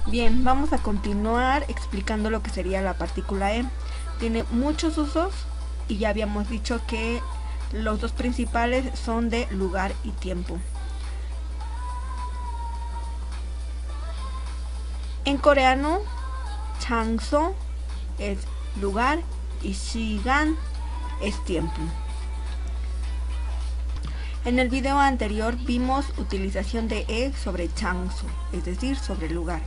Bien, vamos a continuar explicando lo que sería la partícula E. Tiene muchos usos y ya habíamos dicho que los dos principales son de lugar y tiempo. En coreano, 장소 es lugar y 시간 es tiempo. En el video anterior vimos utilización de E sobre 장소, es decir, sobre lugar.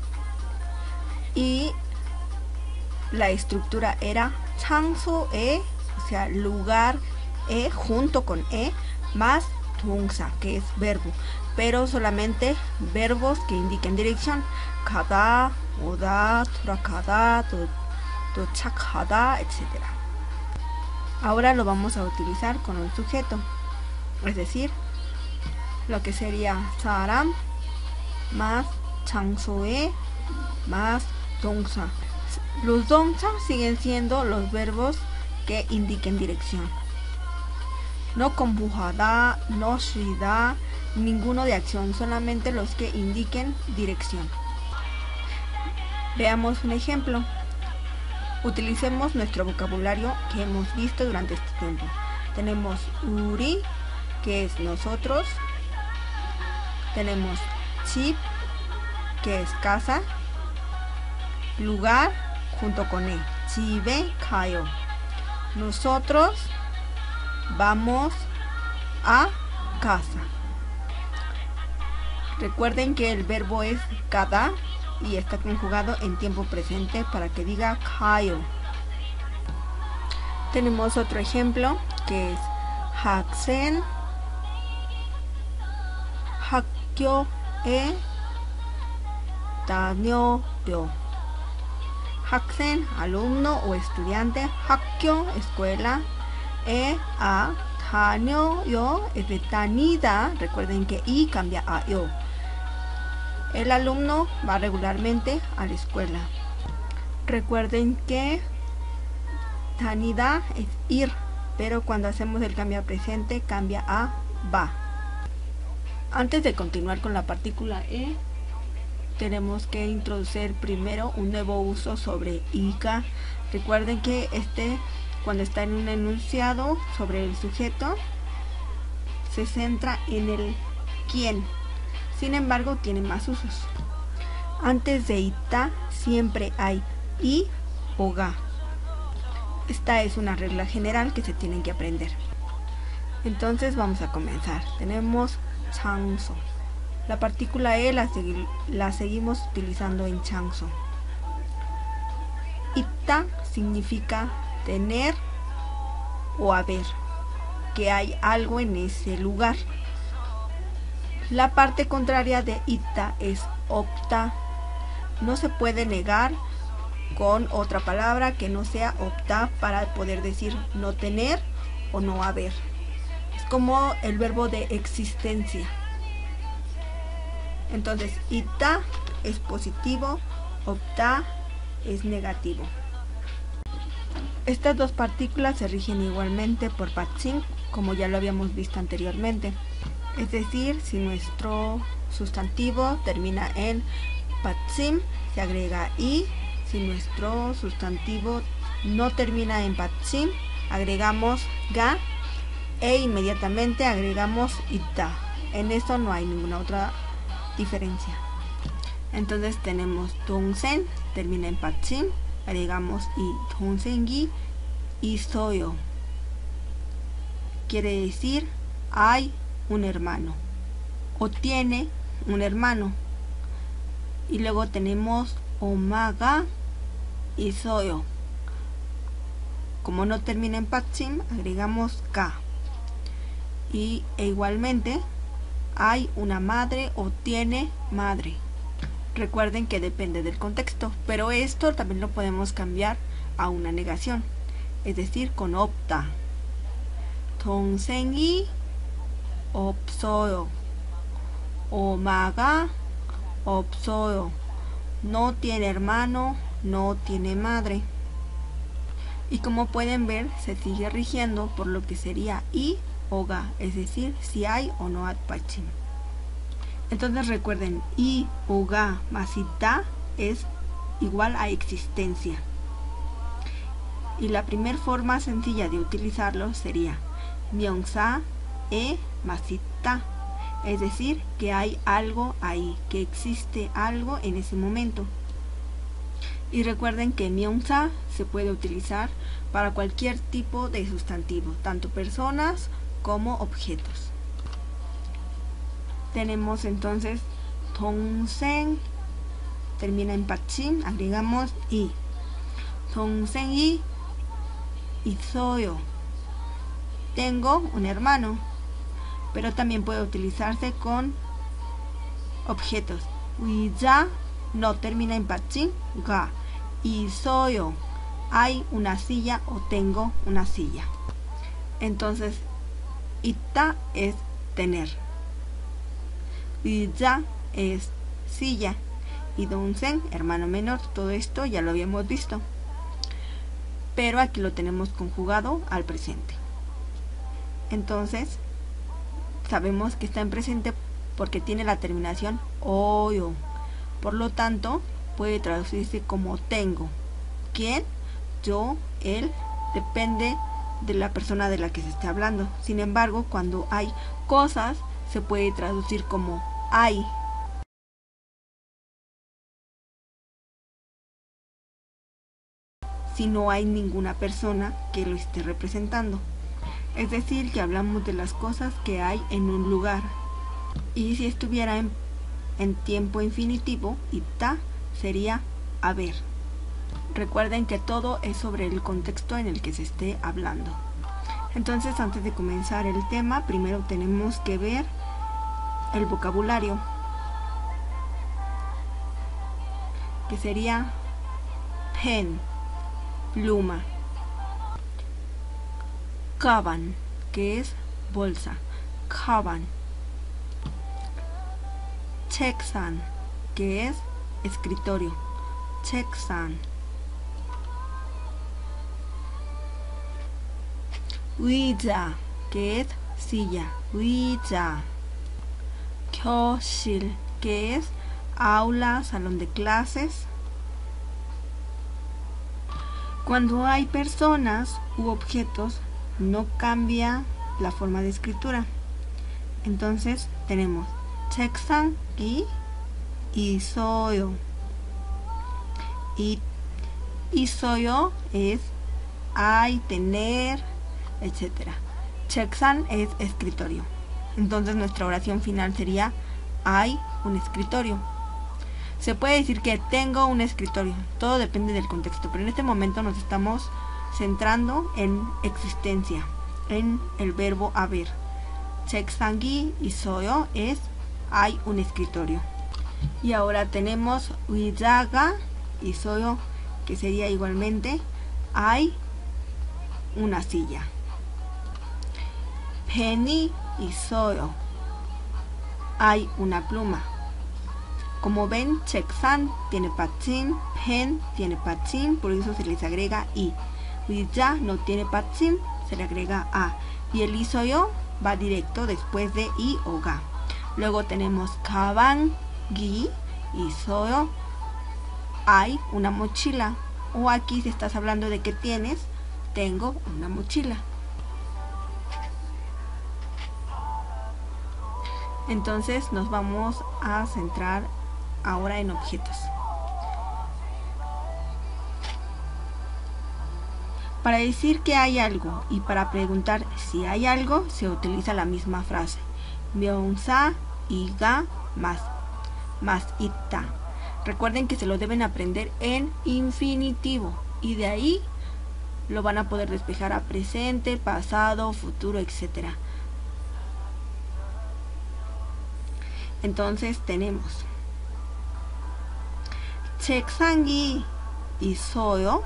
Y la estructura era 장소에, o sea, lugar E junto con E, más 동사, que es verbo, pero solamente verbos que indiquen dirección. 가다, 오다, 돌아가다, 도착하다, etc. Ahora lo vamos a utilizar con un sujeto, es decir, lo que sería 사람 más 장소에 más 동사. Los 동사 siguen siendo los verbos que indiquen dirección. No 공부하다, no 쉬다, ninguno de acción, solamente los que indiquen dirección. Veamos un ejemplo. Utilicemos nuestro vocabulario que hemos visto durante este tiempo. Tenemos 우리, que es nosotros. Tenemos 집, que es casa. Lugar, junto con E, 집에 가요. Nosotros vamos a casa. Recuerden que el verbo es 가다 y está conjugado en tiempo presente para que diga 가요. Tenemos otro ejemplo que es 학생, 학교에 다녀요. 학생, alumno o estudiante. 학교, escuela. 다녀요 es de 다니다. Recuerden que I cambia a yo. El alumno va regularmente a la escuela. Recuerden que 다니다 es ir, pero cuando hacemos el cambio a presente cambia a va. Antes de continuar con la partícula E, tenemos que introducir primero un nuevo uso sobre iga. Recuerden que cuando está en un enunciado sobre el sujeto, se centra en el quién. Sin embargo, tiene más usos. Antes de ita siempre hay i o ga. Esta es una regla general que se tienen que aprender. Entonces vamos a comenzar. Tenemos 장소. La partícula E la seguimos utilizando en 장소. Ita significa tener o haber, que hay algo en ese lugar. La parte contraria de ita es opta. No se puede negar con otra palabra que no sea opta para poder decir no tener o no haber. Es como el verbo de existencia. Entonces, ita es positivo, opta es negativo. Estas dos partículas se rigen igualmente por 받침, como ya lo habíamos visto anteriormente. Es decir, si nuestro sustantivo termina en 받침, se agrega i. Si nuestro sustantivo no termina en 받침, agregamos ga e inmediatamente agregamos ita. En esto no hay ninguna otra diferencia. Entonces tenemos 동생, termina en 받침, agregamos i. 동생이 있어요. Quiere decir hay un hermano o tiene un hermano. Y luego tenemos 엄마가 있어요. Como no termina en 받침, agregamos ga. E igualmente hay una madre o tiene madre. Recuerden que depende del contexto, pero esto también lo podemos cambiar a una negación, es decir, con opta. 동생이 없어요. 엄마가 없어요. No tiene hermano, no tiene madre. Y como pueden ver, se sigue rigiendo por lo que sería i o ga, es decir, si hay o no hay 받침. Entonces recuerden, i o ga más ita es igual a existencia. Y la primera forma sencilla de utilizarlo sería 명사 e más ita, es decir, que hay algo ahí, que existe algo en ese momento. Y recuerden que 명사 se puede utilizar para cualquier tipo de sustantivo, tanto personas como objetos. Tenemos entonces 동생, termina en 받침, agregamos i. 동생이 있어요. Tengo un hermano, pero también puede utilizarse con objetos. 의자 no termina en 받침, 가. 있어요, hay una silla o tengo una silla. Entonces, 있다 es tener. 의자 es silla. Y 동생, hermano menor, todo esto ya lo habíamos visto. Pero aquí lo tenemos conjugado al presente. Entonces, sabemos que está en presente porque tiene la terminación oyo. Por lo tanto, puede traducirse como tengo. ¿Quién? Yo, él, depende de la persona de la que se esté hablando. Sin embargo, cuando hay cosas, se puede traducir como hay. Si no hay ninguna persona que lo esté representando. Es decir, que hablamos de las cosas que hay en un lugar. Y si estuviera en tiempo infinitivo, ita sería haber. Recuerden que todo es sobre el contexto en el que se esté hablando. Entonces, antes de comenzar el tema, primero tenemos que ver el vocabulario, que sería pen, pluma, 가방, que es bolsa, 가방, 책상, que es escritorio, 책상, 의자, que es silla, 의자, 교실, que es aula, salón de clases. Cuando hay personas u objetos, no cambia la forma de escritura. Entonces tenemos 책상이 있어요. Y 있어요 es hay, tener, etc. 책상 es escritorio. Entonces nuestra oración final sería hay un escritorio. Se puede decir que tengo un escritorio, todo depende del contexto, pero en este momento nos estamos centrando en existencia, en el verbo haber. 책상이 있어요 es hay un escritorio. Y ahora tenemos 의자가 있어요, que sería igualmente hay una silla. 펜이 있어요, hay una pluma. Como ven, 책상 tiene 받침, pen tiene 받침, por eso se les agrega i. 의자 no tiene 받침, se le agrega a. Y el 있어요 va directo después de i o ga. Luego tenemos 가방이 있어요, hay una mochila. O aquí si estás hablando de que tienes, tengo una mochila. Entonces nos vamos a centrar ahora en objetos. Para decir que hay algo y para preguntar si hay algo, se utiliza la misma frase. 명사, 이가, más 있다. Recuerden que se lo deben aprender en infinitivo y de ahí lo van a poder despejar a presente, pasado, futuro, etc. Entonces tenemos 책상이 있어요.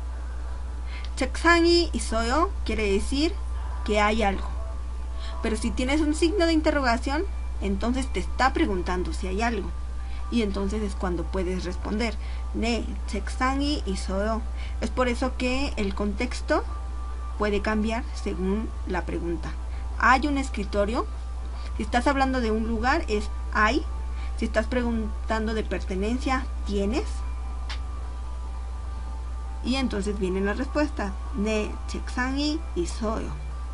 책상이 있어요 quiere decir que hay algo. Pero si tienes un signo de interrogación, entonces te está preguntando si hay algo. Y entonces es cuando puedes responder. 네, 책상이 있어요. Es por eso que el contexto puede cambiar según la pregunta. ¿Hay un escritorio? Si estás hablando de un lugar, es hay Si estás preguntando de pertenencia, ¿tienes? Y entonces viene la respuesta, 네 책상이 있어요.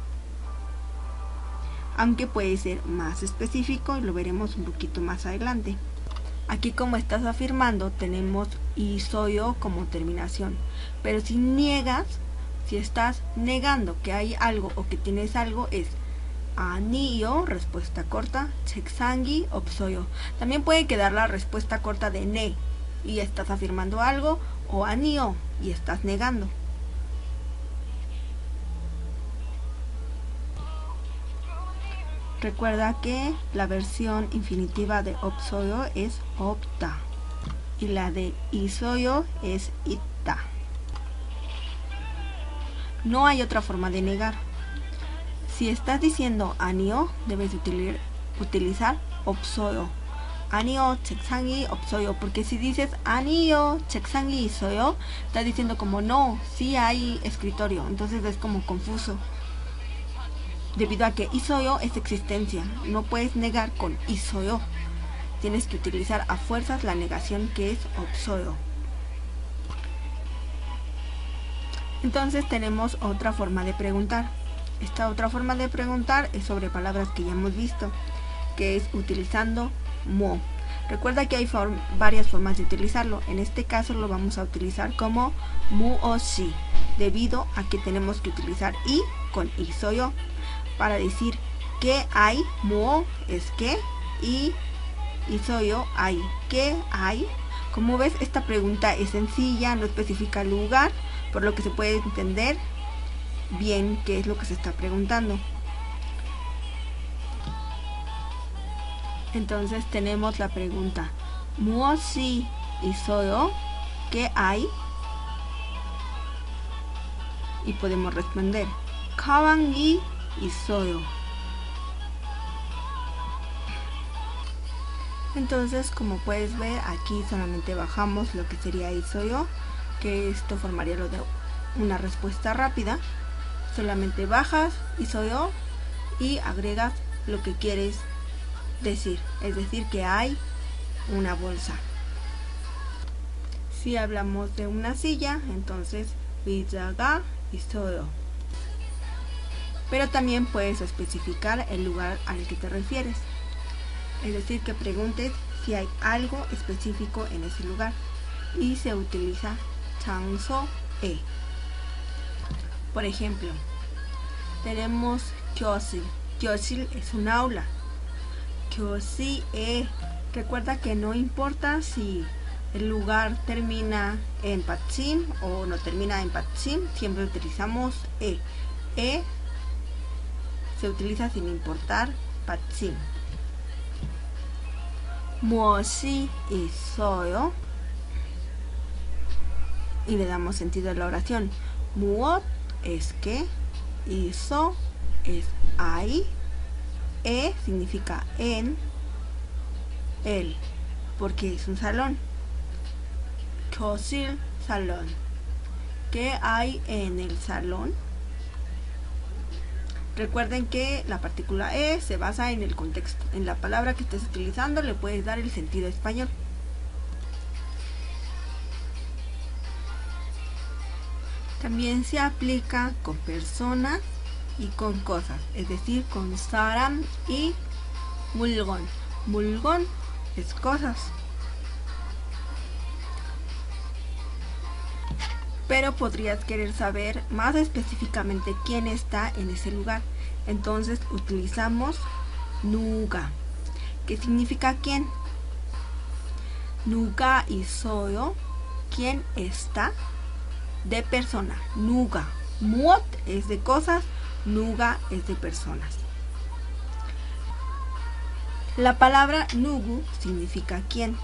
Aunque puede ser más específico y lo veremos un poquito más adelante. Aquí, como estás afirmando, tenemos 있어요 como terminación. Pero si niegas, si estás negando que hay algo o que tienes algo, es 아니요, respuesta corta, 책상이 없어요. También puede quedar la respuesta corta de 네 y estás afirmando algo, o 아니요 y estás negando. Recuerda que la versión infinitiva de 없어요 es 없다 y la de 있어요 es 있다. No hay otra forma de negar. Si estás diciendo 아니요, debes utilizar 없어요. 아니요, 책상이 없어요. Porque si dices 아니요, 책상이 있어요, estás diciendo como no, sí hay escritorio. Entonces es como confuso. Debido a que 있어요 es existencia. No puedes negar con 있어요. Tienes que utilizar a fuerzas la negación que es 없어요. Entonces tenemos otra forma de preguntar. Esta otra forma de preguntar es sobre palabras que ya hemos visto, que es utilizando 뭐. Recuerda que hay varias formas de utilizarlo. En este caso lo vamos a utilizar como 무엇이, debido a que tenemos que utilizar y con 있어요 para decir que hay. 뭐 es que y 있어요 hay. ¿Qué hay? Como ves, esta pregunta es sencilla, no especifica el lugar, por lo que se puede entender bien qué es lo que se está preguntando. Entonces tenemos la pregunta 무엇이 있어요? ¿Qué hay? Y podemos responder 가방이 있어요. Entonces, como puedes ver, aquí solamente bajamos lo que sería 있어요, que esto formaría lo de una respuesta rápida. Solamente bajas 있어요 y agregas lo que quieres decir, es decir, que hay una bolsa. Si hablamos de una silla, entonces 의자가 있어요. Pero también puedes especificar el lugar al que te refieres, es decir, que preguntes si hay algo específico en ese lugar, y se utiliza 장소에. Por ejemplo, tenemos 교실. 교실 es un aula. 교실에. Recuerda que no importa si el lugar termina en 받침 o no termina en 받침, siempre utilizamos e. E se utiliza sin importar 받침. 무엇이 있어요? Y le damos sentido a la oración. 무엇 es que, 있어 es hay, e significa en, el, porque es un salón. 교실, salón. ¿Qué hay en el salón? Recuerden que la partícula e se basa en el contexto. En la palabra que estés utilizando le puedes dar el sentido español. También se aplica con personas y con cosas, es decir, con 사람 y 물건. 물건 es cosas. Pero podrías querer saber más específicamente quién está en ese lugar. Entonces utilizamos 누가, que significa quién. 누가 있어요, quién está, de persona. 누가, 무엇 es de cosas, 누가 es de personas. La palabra 누구 significa quién,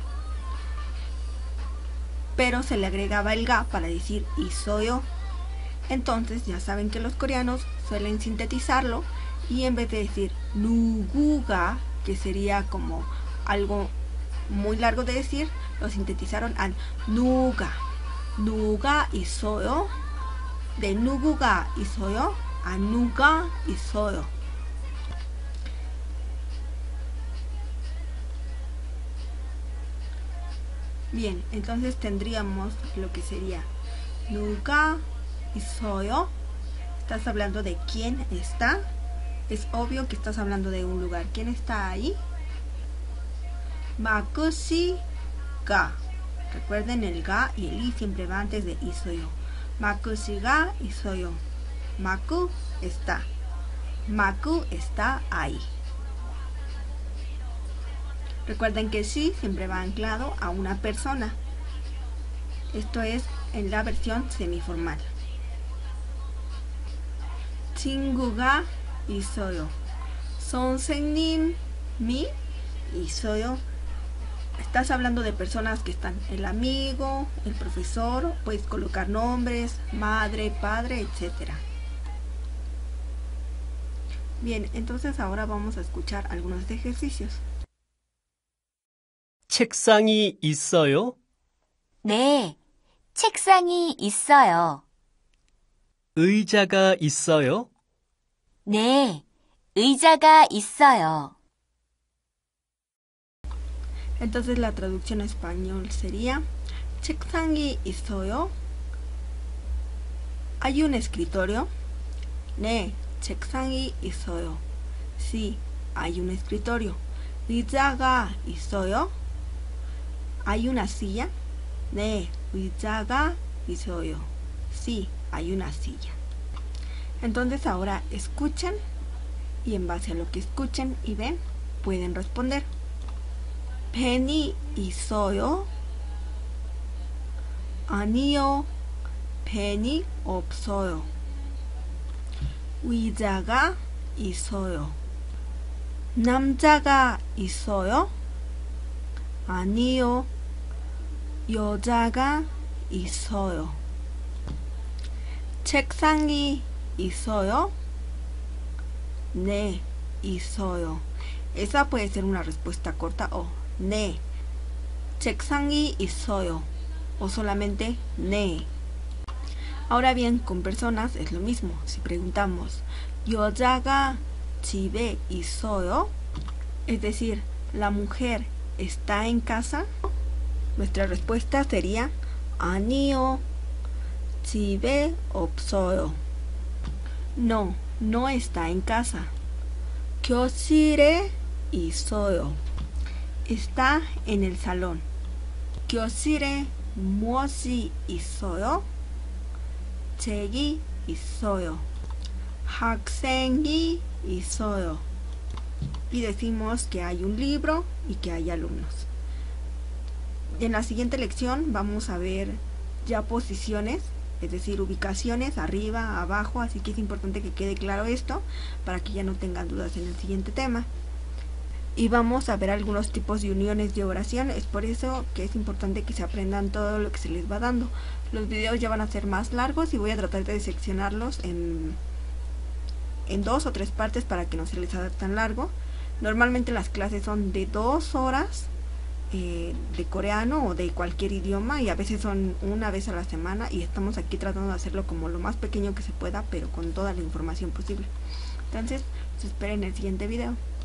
pero se le agregaba el ga para decir 있어요. Entonces ya saben que los coreanos suelen sintetizarlo y en vez de decir 누구가, que sería como algo muy largo de decir, lo sintetizaron al 누가. 누가 있어요, de 누구가 있어요 a 누가 있어요. Bien, entonces tendríamos lo que sería 누가 있어요. Estás hablando de quién está. Es obvio que estás hablando de un lugar. ¿Quién está ahí? 마쿠시가. Recuerden, el ga y el i siempre va antes de 있어요. 마쿠시가 있어요. Maku está. Maku está ahí. Recuerden que sí siempre va anclado a una persona. Esto es en la versión semiformal. 친구가 있어요. 선생님이 있어요. Estás hablando de personas que están. El amigo, el profesor, puedes colocar nombres, madre, padre, etc. Bien, entonces ahora vamos a escuchar algunos ejercicios. 책상이 있어요? 네, 책상이 있어요. 의자가 있어요? 네, 의자가 있어요. Entonces la traducción a español sería 책상이 있어요. ¿Hay un escritorio? 네, 책상이 있어요. Sí, hay un escritorio. 의자가 있어요. ¿Hay una silla? 네, 의자가 있어요. Sí, hay una silla. Entonces ahora escuchen y en base a lo que escuchen y ven, pueden responder. 펜이 있어요? 아니요, 펜이 없어요. 의자가 있어요. 남자가 있어요? 아니요, 여자가 있어요. 책상이 있어요? 네, 있어요. Esa puede ser una respuesta corta o 네. 책상이 있어요. O solamente 네. Ahora bien, con personas es lo mismo. Si preguntamos 여자가 집에 있어요, es decir, la mujer está en casa, nuestra respuesta sería 아니요, 집에 없어요. No, no está en casa. 교실에 있어요. Está en el salón. 교실에 무엇이 있어요? 책이 있어요. 학생이 있어요. Y decimos que hay un libro y que hay alumnos. En la siguiente lección vamos a ver ya posiciones, es decir, ubicaciones arriba, abajo, así que es importante que quede claro esto para que ya no tengan dudas en el siguiente tema. Y vamos a ver algunos tipos de uniones de oración. Es por eso que es importante que se aprendan todo lo que se les va dando. Los videos ya van a ser más largos y voy a tratar de seccionarlos en 2 o 3 partes para que no se les haga tan largo. Normalmente las clases son de 2 horas de coreano o de cualquier idioma, y a veces son una vez a la semana, y estamos aquí tratando de hacerlo como lo más pequeño que se pueda, pero con toda la información posible. Entonces, los espero en el siguiente video.